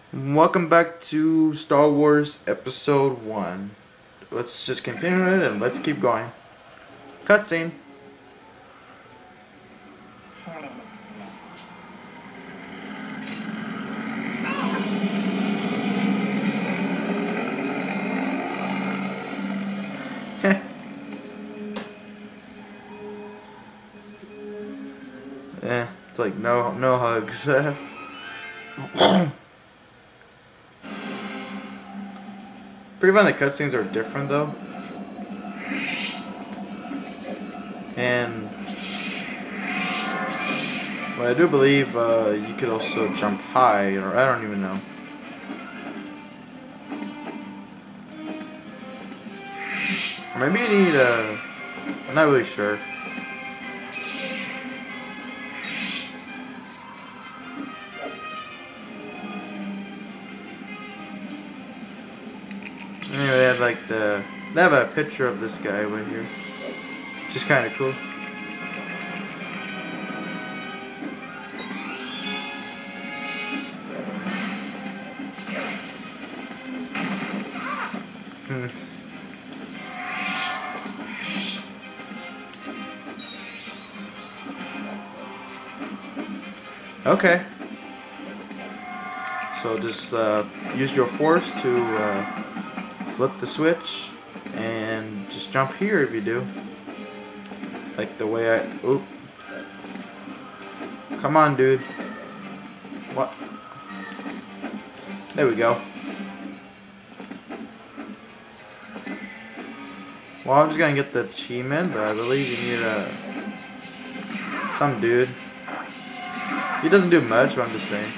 Welcome back to Star Wars Episode 1. Let's just continue it and let's keep going. Cutscene. It's like no hugs. Pretty fun. The cutscenes are different though, and I do believe you could also jump high, or I don't even know. Or maybe you need I'm not really sure. Anyway, they have a picture of this guy right here, which is kind of cool. Okay. So just use your force to flip the switch and just jump here if you do. Like the way I... Oop. Come on, dude. What? There we go. Well, I'm just gonna get the achievement, but I believe you need some dude. He doesn't do much, but I'm just saying.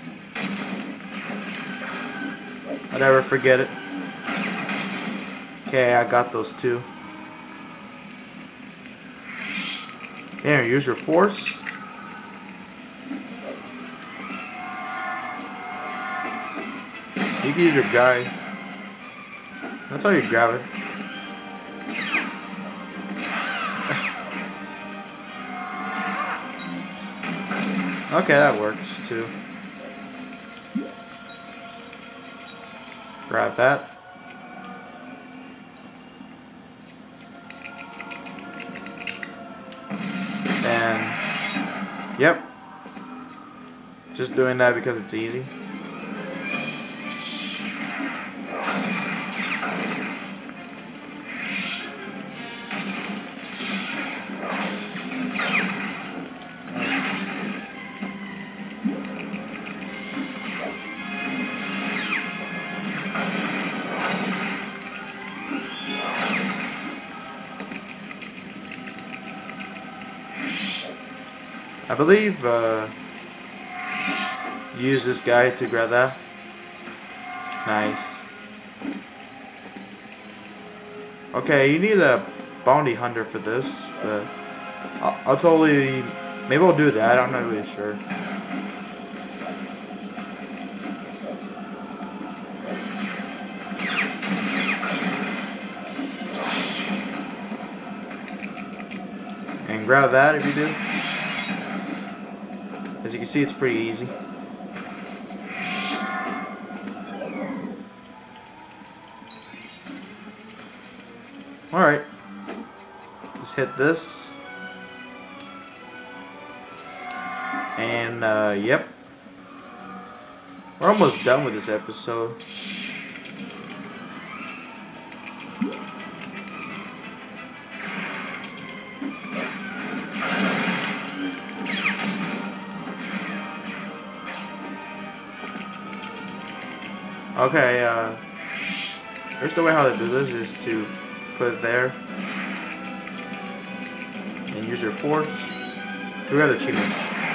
I'd never forget it. Okay, I got those two. There, use your force. You can use your guy. That's how you grab it. Okay, that works too. Grab that. And yep. Just doing that because it's easy. I believe use this guy to grab that. Nice. Okay, you need a bounty hunter for this, but I'll totally... Maybe I'll do that, I'm not really sure. And grab that if you do. As you can see, it's pretty easy. Alright. Just hit this. And, yep. We're almost done with this episode. Okay, here's the way how to do this is to put it there and use your force to grab the achievement.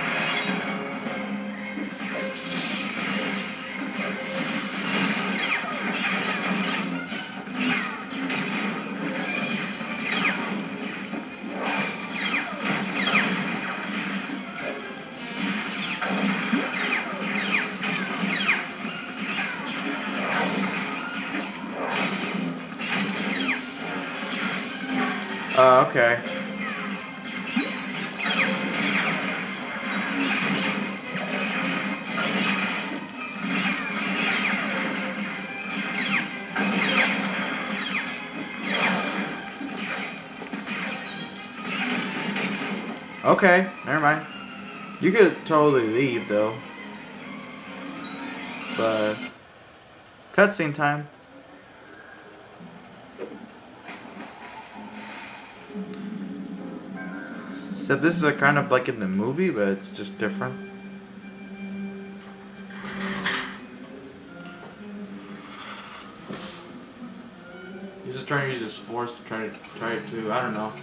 Okay. Okay, never mind. You could totally leave though. But cutscene time. So this is a kind of like in the movie, but it's just different. He's just trying to use his force to try to I don't know.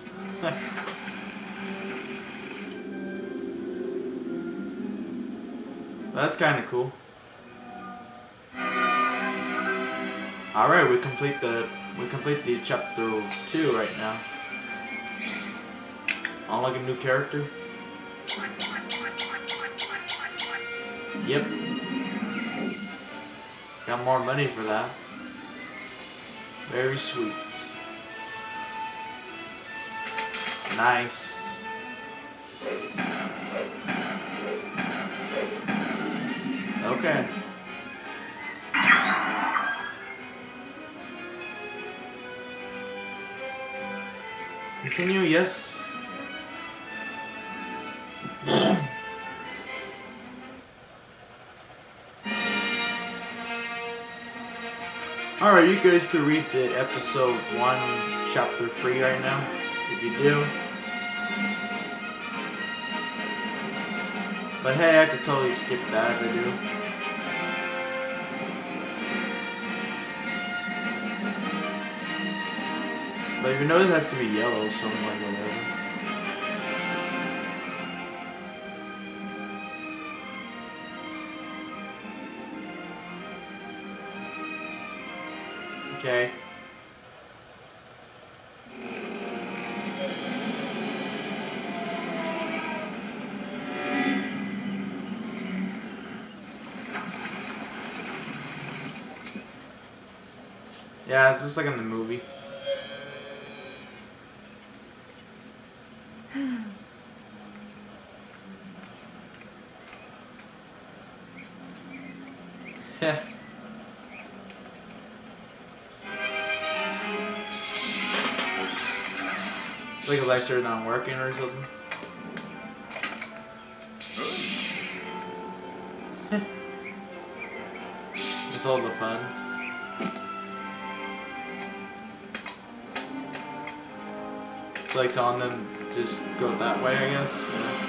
That's kind of cool. All right, we complete the chapter 2 right now. Unlock a new character. Yep. Got more money for that. Very sweet. Nice. Okay. Continue, yes. Alright, you guys could read the episode 1, chapter 3 right now, if you do. But hey, I could totally skip that if I do. But if you know it has to be yellow, so I'm like, whatever. Okay. Yeah, it's just like in the movie. Yeah. Like a lights not working or something. It's all the fun. It's like telling them just go that way, I guess. Yeah.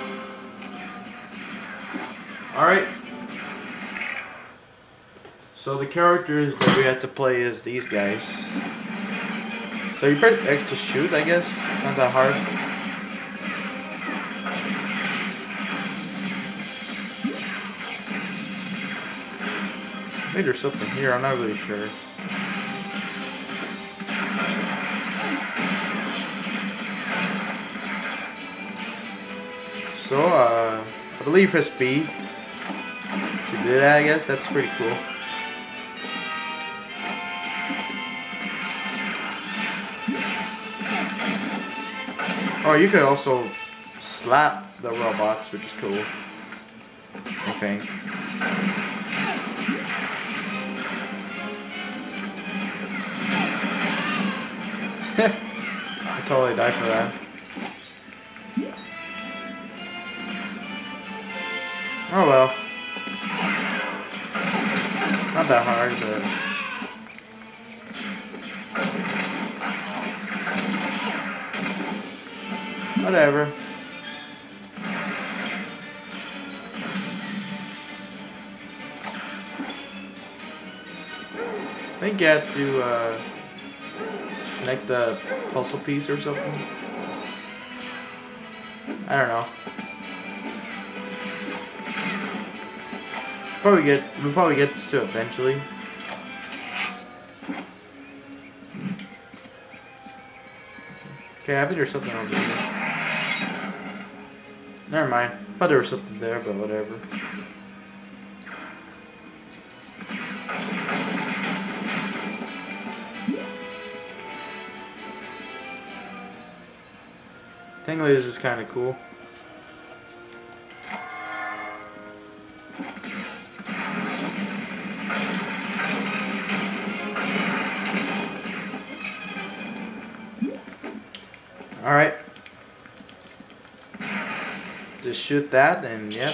Alright. So the characters that we have to play is these guys. So you press X to shoot, I guess. It's not that hard. Maybe there's something here, I'm not really sure. So, I believe press B to do that, I guess. That's pretty cool. Oh, you could also slap the robots, which is cool. I think. I totally died for that. Oh well. Not that hard, but... whatever. I think you have to connect the puzzle piece or something. I don't know. We'll probably get this to eventually. Okay, I think there's something over there. Never mind. I thought there was something there, but whatever. Technically, this is kind of cool. Alright. just shoot that and yep.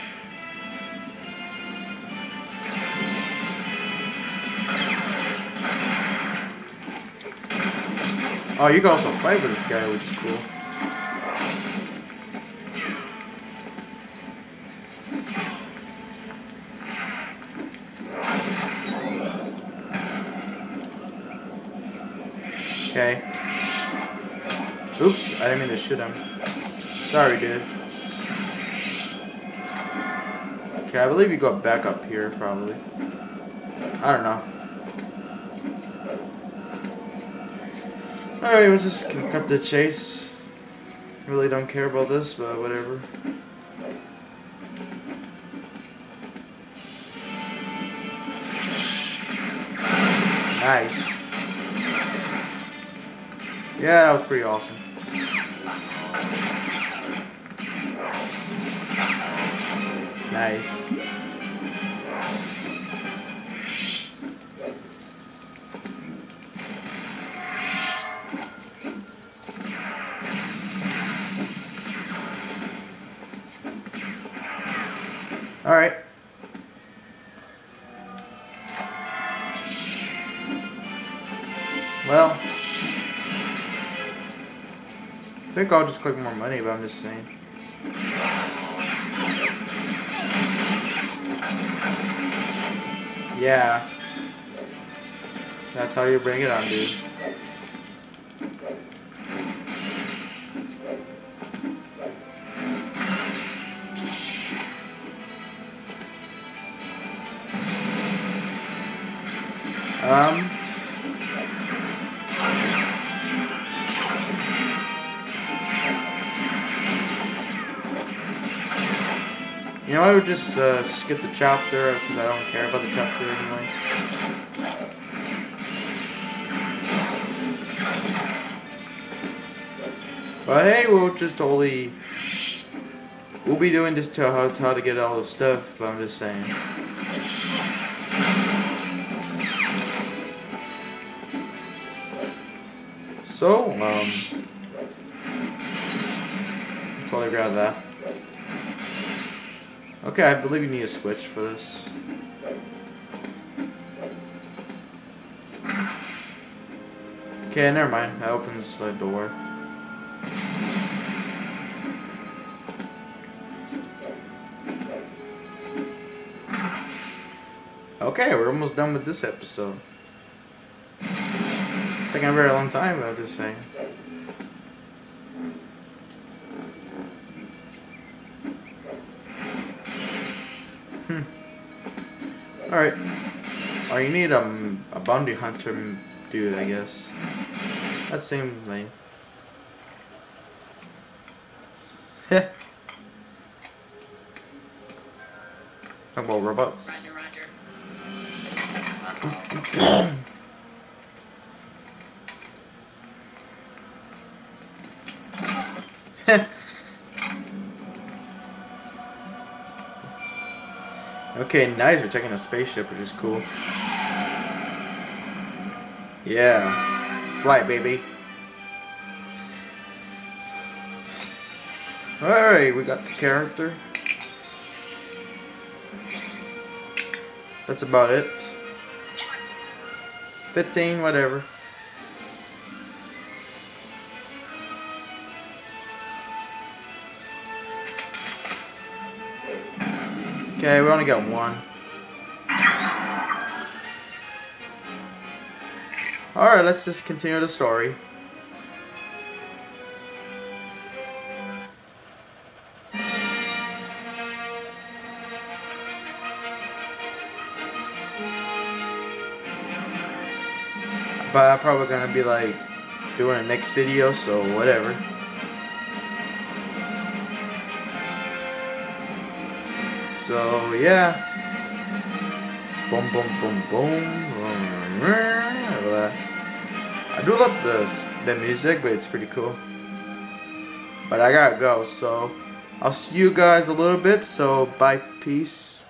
Oh, you can also fight with this guy, which is cool. Okay. Oops, I didn't mean to shoot him. Sorry, dude. Okay, I believe you go back up here, probably. I don't know. Alright, let's just cut the chase. Really don't care about this, but whatever. Nice. Yeah, that was pretty awesome. Nice. Alright. Well, I think I'll just click more money, but I'm just saying. Yeah. That's how you bring it on, dude. You know, I would just skip the chapter because I don't care about the chapter anyway. But hey, we'll be doing this to how to get all the stuff, but I'm just saying. So, totally grab that. Okay, I believe you need a switch for this. Okay, never mind. That opens the door. Okay, we're almost done with this episode. It's taking a very long time, but I'm just saying. Alright. Oh, you need a bounty hunter dude, I guess. That seems lame. Heh. Talk about robots. Roger, roger. Okay, nice. We're taking a spaceship, which is cool. Yeah. Fly, baby. Alright, we got the character. That's about it. 15, whatever. Okay, we only got one. Alright, let's just continue the story. But I'm probably gonna be like doing a next video, so whatever. So yeah. Boom, boom, boom, boom. I do love the music, but it's pretty cool. But I gotta go, so I'll see you guys a little bit. So bye, peace.